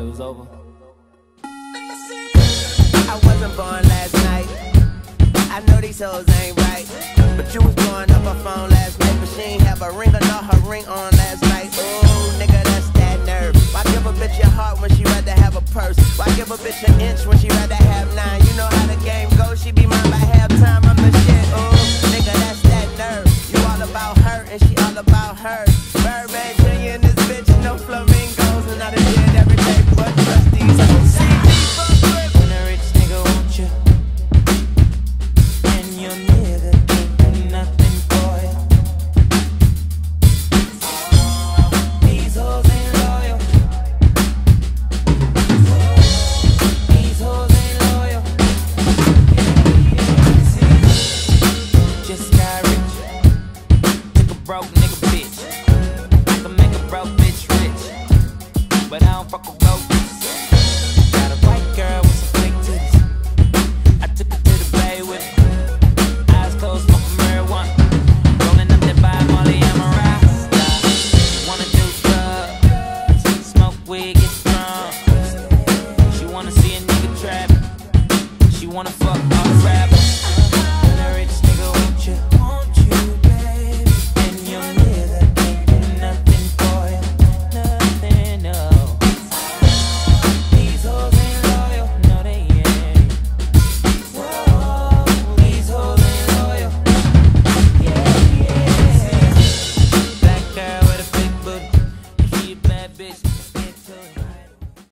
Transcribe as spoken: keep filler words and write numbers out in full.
was over. I wasn't born last night. I know these hoes ain't right, but you was blowing up her phone last night, but she ain't have a ring or not her ring on last night. Ooh, nigga, that's that nerve. Why give a bitch your heart when she rather have a purse? Why give a bitch an inch when she rather have nine? You know how the game goes, she be mine by halftime. I'm the shit. Ooh, nigga, that's that nerve. You all about her and she all about her. Birdman Junior in this bitch, no flamingos, and I done did every day but trust these hoes. C D fuck with when a rich nigga want you, and your nigga can't do nothing for you. These hoes ain't loyal. These hoes ain't loyal. Just got rich. Took a broke nigga bitch. I can make a broke bitch rich, but I don't fuck with broke bitches. Got a white girl with some fake titties. I took her to the bay with me. Eyes closed, smoking marijuana. Rolling up that by Molly, I'm a rasta. Wanna do drugs, smoke weed, get drunk. She wanna see a nigga trap. She wanna fuck all the rappers.